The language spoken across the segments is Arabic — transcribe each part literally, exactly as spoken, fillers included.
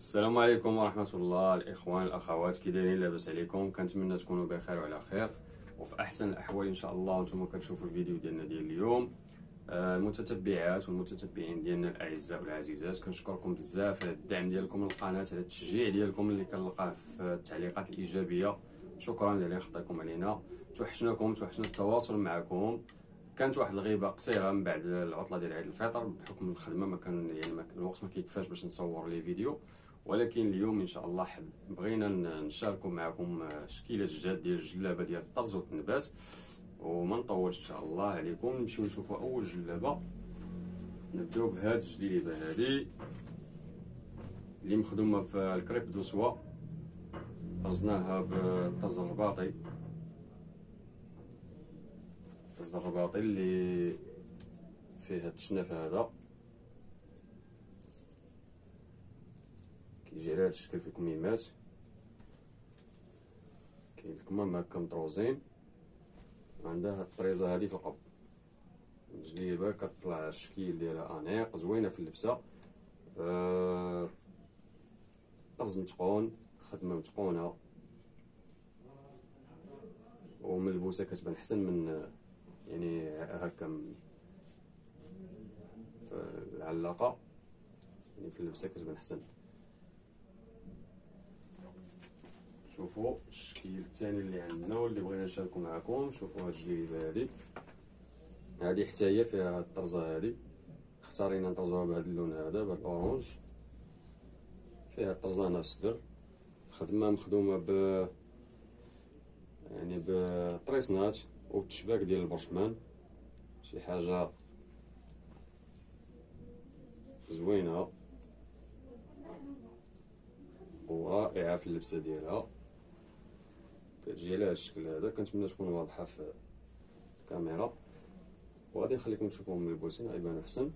السلام عليكم ورحمة الله. الإخوان الأخوات كي دايرين؟ لاباس عليكم؟ كنتمنى تكونوا بخير وعلى خير وفي أحسن الأحوال إن شاء الله. وانتم كتشوفوا الفيديو ديالنا ديال اليوم. آه، المتتبعات والمتتبعين ديالنا الأعزاء والعزيزات، كنشكركم بزاف على الدعم ديالكم للقناة، على التشجيع ديالكم اللي كنلقاه في التعليقات الإيجابية. شكرا اللي خطيكم علينا. توحشناكم، توحشنا التواصل معكم. كانت واحد الغيبه قصيره من بعد العطله ديال عيد الفطر بحكم الخدمه، ما كان يعني ما كان الوقت ما كيكفاش باش نصور لي فيديو، ولكن اليوم ان شاء الله حب بغينا نشاركوا معكم شكيله جداد ديال الجلابه ديال الطرز والتنبات. وما نطولش ان شاء الله عليكم، نمشيو نشوفوا اول جلابه. نبداو بهاد الجليبه هادي اللي مخدومه في الكريب دو سوا، طرزناها بالطرز الرباطي. الطرز الرباطي اللي فيه هاد الشناف هذا كيجي على هاد الشكل في الكميمات، كاين الكمام هكا مطروزين، وعندها هاد الطريزه هادي في القب. الجليبه كطلع الشكل ديالها انيق زوينه في اللبسه. أه... طرز متقون، خدمه متقونه، وملبوسه كتبان احسن من يعني هكا في العلاقه، يعني في اللبسه كتبان احسن. شوفوا الشكل الثاني اللي عندنا واللي بغينا نشاركو معكم. شوفوا هاد الجليبه هادي، هادي حتى هي فيها هاد الطرزه هادي، اختارينا نطرزوها بهاد اللون هذا، بهاد الاورانج. فيها الطرزه نفس الصدر، الخدمه مخدومه ب يعني بطريسنات والتشباك ديال البرشمان، شي حاجه زوينه ورائعه في اللبسه ديالها. كتجي على هاد الشكل هذا، كنتمنى تكون واضحه في الكاميرا، وغادي نخليكم تشوفوهم ملبوسين غيبانو احسن.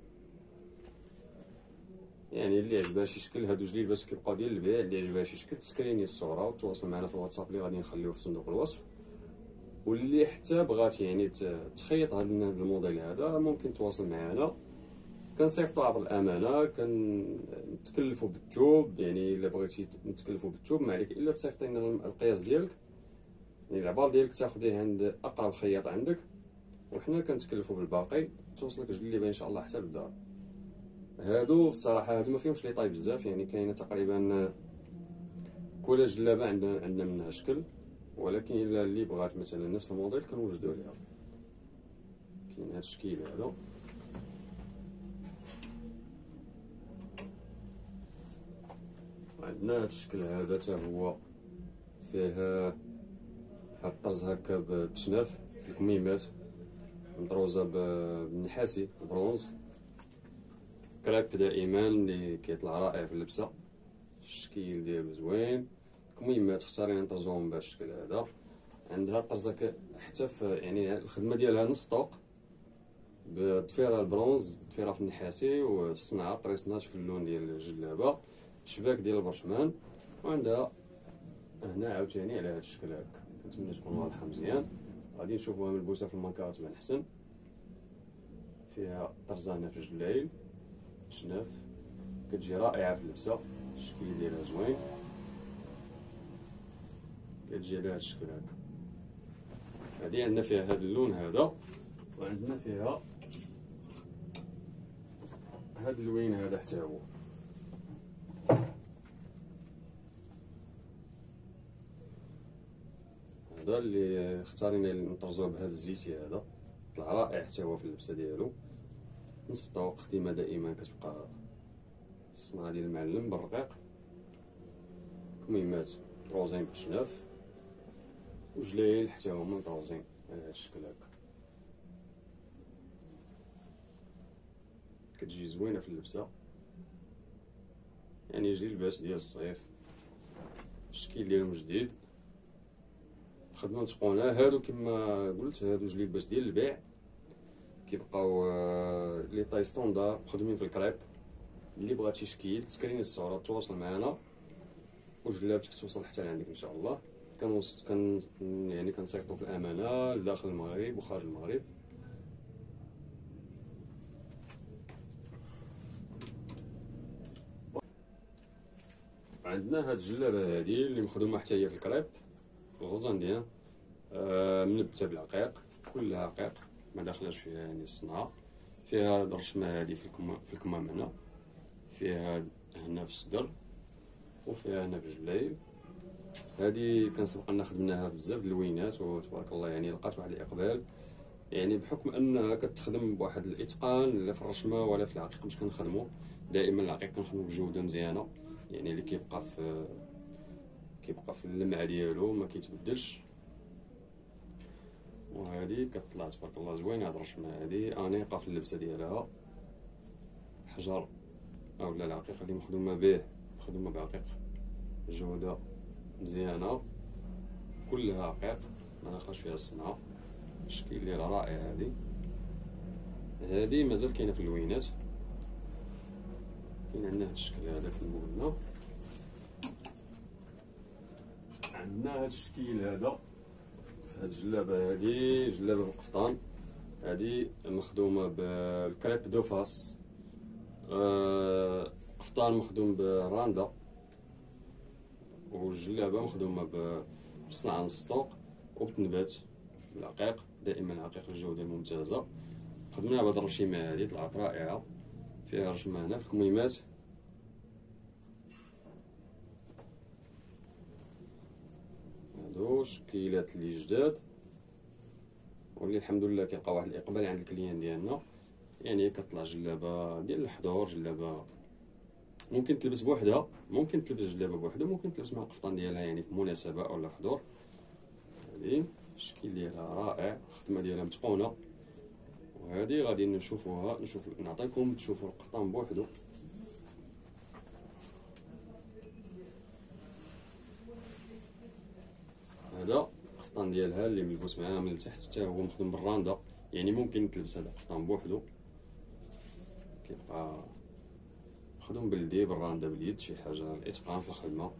يعني اللي عجبها شي شكل، هادو جليبات كيبقاو ديال البيع، اللي عجبها شي شكل تسكريني الصوره وتواصل معنا في الواتساب اللي غادي نخليوه في صندوق الوصف. واللي حتى بغات يعني تخيط هاد الموديل هذا ممكن تواصل معنا، كنصيفطو عبر الامانه، كنتكلفوا بالثوب. يعني الا بغيتي نتكلفوا بالثوب ما عليك الا تصيفطي لنا القياس ديالك، يعني العبار ديالك تاخديه عند اقرب خياط عندك، وحنا كنتكلفوا بالباقي. توصلك الجليبه ان شاء الله حتى للدار. هادو الصراحه هادو ما فيهمش لي طاي بزاف، يعني كاينه تقريبا كل جلابه عندنا عندنا منها شكل، ولكن الا اللي بغات مثلا نفس الموديل كنوجدوا ليها. كاين هاد الشكل هذا، عندنا هاد الشكل هذا حتى هو فيه هاد الطرز هكا بالتشناف في الكميمات، مطروزه بالنحاسي البرونز، كريب دائما اللي كيطلع رائع في اللبسه. الشكل ديالو زوين، الكميمات اختارينا نطرزوهم بهذا الشكل هذا. عندها الطرزه حتى في يعني الخدمه ديالها نص طوق، بالضفيره البرونز، بالضفيره في النحاسي، والصنعه طريسنات في اللون ديال الجلابه، التشباك ديال البرشمان. وعندها هنا عاوتاني على هذا الشكل هكا، كنتمنى تكون واضحه مزيان. غادي نشوفوها ملبوسه في المانكا تبان احسن. فيها طرزه هنا في الجلايل شناف، كتجي رائعه في اللبسه. الشكل ديالها زوين، كتجي على هذا الشكل هكا. هذه عندنا فيها هذا اللون هذا، وعندنا فيها هذا اللوين هذا حتى هو. هذا اللي اختارينا نطرزوه بهذا الزيتي هذا، طلع رائع حتى هو في اللبسه ديالو. نص طوق، خدمه دائما كتبقى الصنعه ديال المعلم بالرقيق، كميمات طروزين بالشناف، وجلايل حتى هما مطروزين على هذا الشكل هكا. كتجي زوينه في اللبسه، يعني يجي لباس ديال الصيف. الشكل ديالهم جديد، خدمه متقونه. هادو كما قلت هادو جليبات ديال البيع، كيبقاو لي طاي ستوندار مخدومين في الكريب. اللي بغات شي شكل تسكريني الصوره تواصل معنا، وجلابتك توصل حتى لعندك ان شاء الله. كنوص كن يعني كنصيفطو في الامانه لداخل المغرب وخارج المغرب. عندنا هاد الجلابه هادي اللي مخدومه حتى هي في الكريب في الغوزانديان، آه منبته بالعقيق، كلها عقيق ما داخلاش فيها يعني الصنعه. فيها هاد الرشمه هادي في الكمام في الكمام هنا، فيها هنا في الصدر، وفيها هنا في الجلايب. هادي كنسبق لنا خدمناها بزاف د اللوينات وتبارك الله يعني لقات واحد الاقبال، يعني بحكم انها كتخدم بواحد الاتقان لا في الرشمه ولا في العقيق. باش كنخدموا دائما العقيق كنخدموا بجوده مزيانه، يعني اللي كيبقى في كيبقى في اللمعه ديالو ما كيتبدلش. وهذه كتطلع تبارك الله زوينه. هاد الرشمه هادي انيقه في اللبسه ديالها، حجر اولا العقيق اللي مخدومه به مخدومه بعقيق جوده مزيانه، كلها عقيق ما ناقصش فيها الصنعه. الشكل ديالها رائع. هادي هادي مازال كاينه في اللوينات، كاين عندنا هاد الشكل هذا كما قلنا. عندنا هاد الشكل هذا في هاد الجلابه هادي، جلابه بالقفطان. هادي مخدومه بالكريب دو فاس، آه قفطان مخدوم براندا، والجلابه مخدومه بصنعه نسطوق وبتنبات بالعقيق، دائما عقيق الجوده الممتازه. خدمناها بهاد الرشيمه هادي طلعت رائعه. فيها رشمه هنا في الكميمات، هادو شكيلات اللي جداد واللي الحمد لله كيلقى واحد الاقبال عند الكليان ديالنا. يعني كتطلع جلابه ديال الحضور، جلابه ممكن تلبس بوحدها، ممكن تلبس جلابه بوحدها، ممكن تلبس مع القفطان ديالها يعني في مناسبه اولا في حضور. هادي الشكل ديالها رائع، الخدمه ديالها متقونه. وهذه غادي نشوفوها نشوف نعطيكم تشوفوا القفطان بوحدو. هذا القفطان ديالها اللي ملبوس معاها من التحت حتى هو مخدوم بالراندا، يعني ممكن تلبس هذا القفطان بوحدو، كيبقى مخدوم باليدي بالراندا باليد، شي حاجه الاتقان في الخدمه.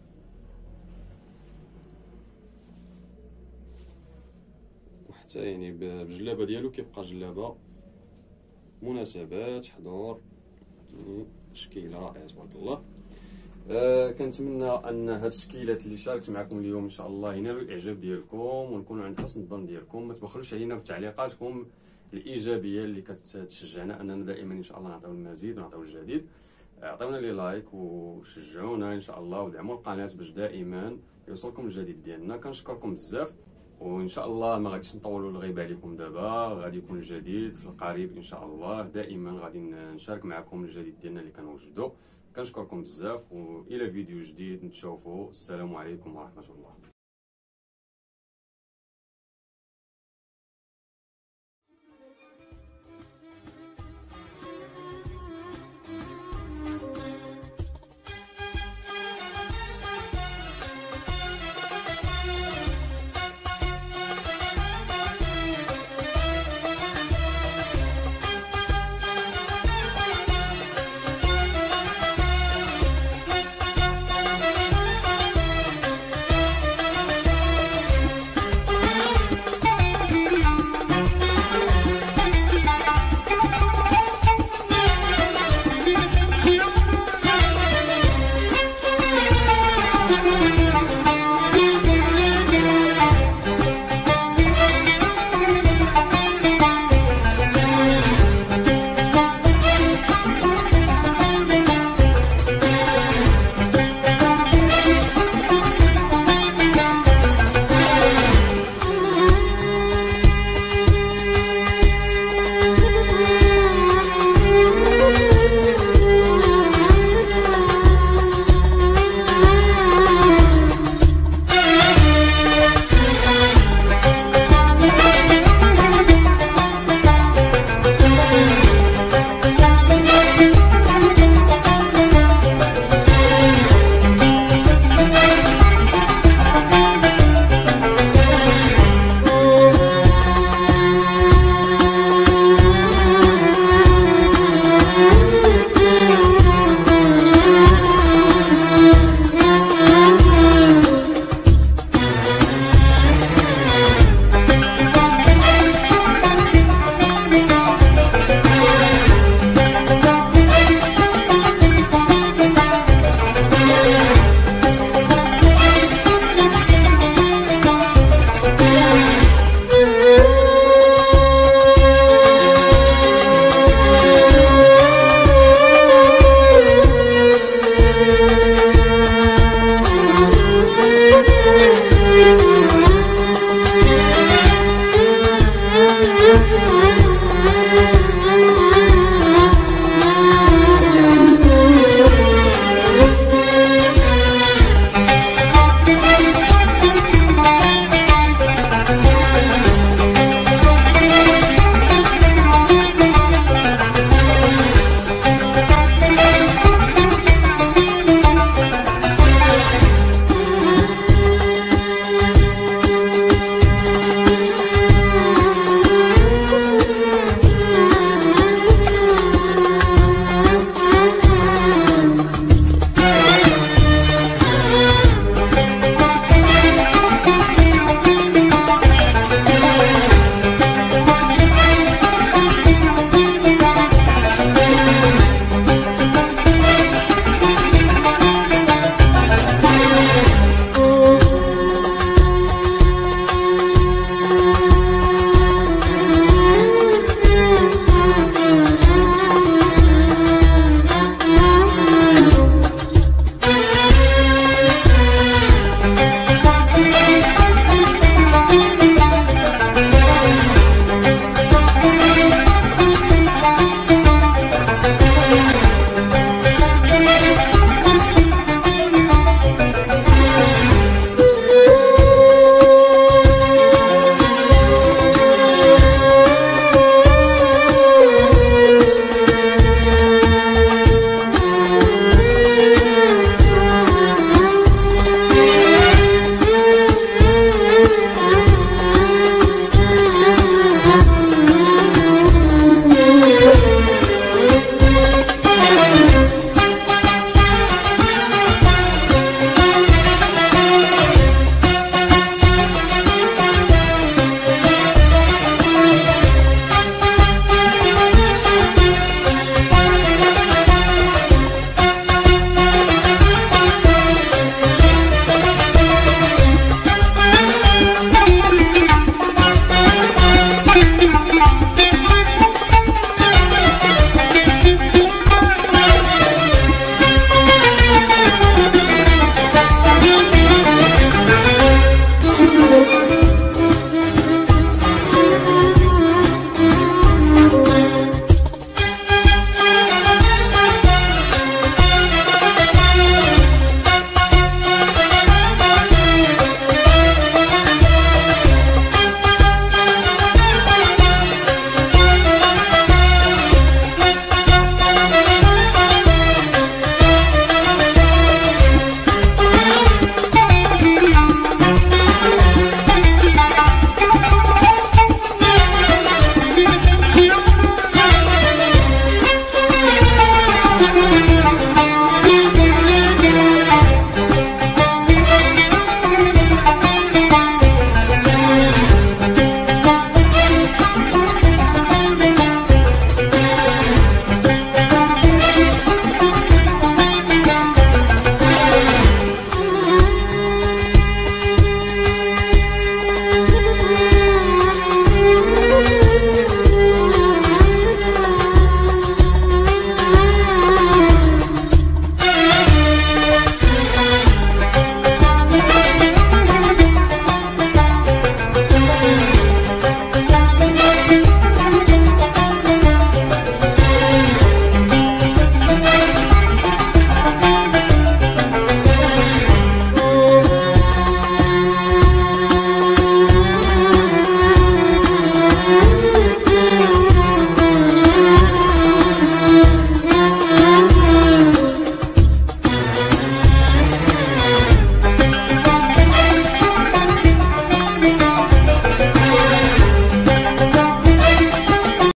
وحتى يعني بالجلابه ديالو كيبقى جلابه مناسبات حضور، يعني تشكيله رائعه تبارك الله. آه كنتمنى ان هاد التشكيلات اللي شاركت معكم اليوم ان شاء الله ينالوا الاعجاب ديالكم ونكونوا عند حسن الظن ديالكم. ما تبخلوش علينا بتعليقاتكم الايجابيه اللي كتشجعنا اننا دائما ان شاء الله نعطيو المزيد ونعطيو الجديد. اعطيونا لي لايك وشجعونا ان شاء الله ودعموا القناه باش دائما يوصلكم الجديد ديالنا. كنشكركم بزاف، وان شاء الله ما غاديش نطولوا الغيبه عليكم. دابا غادي يكون الجديد في القريب ان شاء الله، دائما غادي نشارك معكم الجديد ديالنا اللي كنوجدوا. كنشكركم بزاف والى فيديو جديد نتشوفوا. السلام عليكم ورحمه الله.